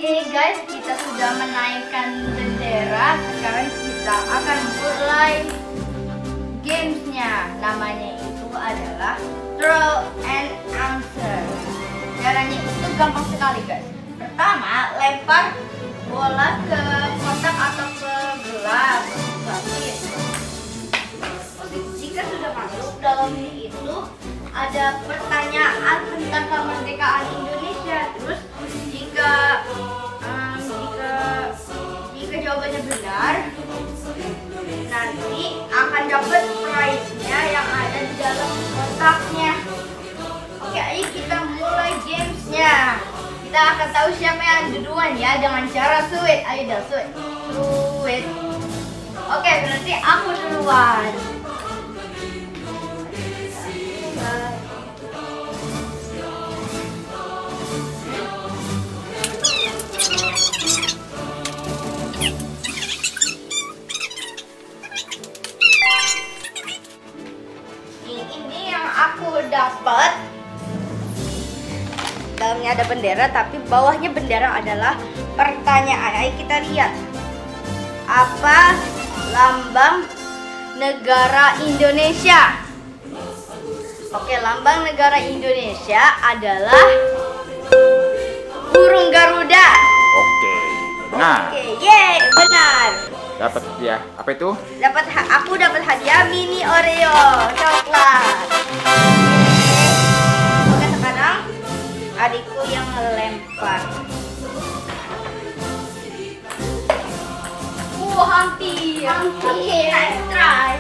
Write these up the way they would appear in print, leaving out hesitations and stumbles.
Oke guys, kita sudah menaikkan bendera. Sekarang kita akan mulai gamesnya. Namanya itu adalah Throw and Answer. Caranya itu gampang sekali guys. Pertama, lempar bola ke kotak atau ke gelas. Jika sudah masuk, dalamnya itu ada pertanyaan tentang kemerdekaan Indonesia. Terus jika jawabannya benar, nanti akan dapat prize-nya yang ada di dalam kotaknya. Oke, ayo kita mulai gamesnya. Kita akan tahu siapa yang duluan ya dengan cara sweet. Ayo dah sweet. Oke, berarti aku duluan. Ini yang aku dapat. Dalamnya ada bendera, tapi bawahnya bendera adalah pertanyaan. Ayo kita lihat. Apa lambang negara Indonesia? Oke, lambang negara Indonesia adalah burung Garuda. Oke, benar. Oke, yeay, benar. Dapat ya. Apa itu? Aku dapat hadiah mini Oreo coklat. Oke, sekarang adikku yang melempar. Hampir. Let's try.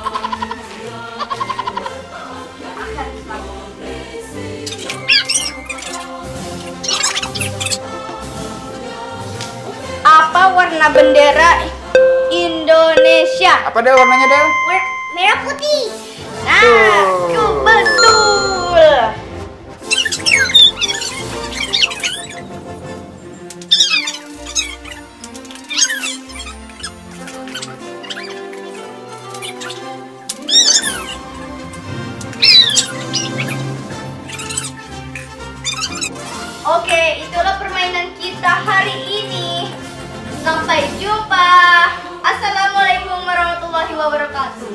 Apa warna bendera Indonesia? Apa Del warnanya Del? Merah putih. Nah, betul. Oke, itulah permainan kita hari ini. Sampai jumpa. Assalamualaikum warahmatullahi wabarakatuh.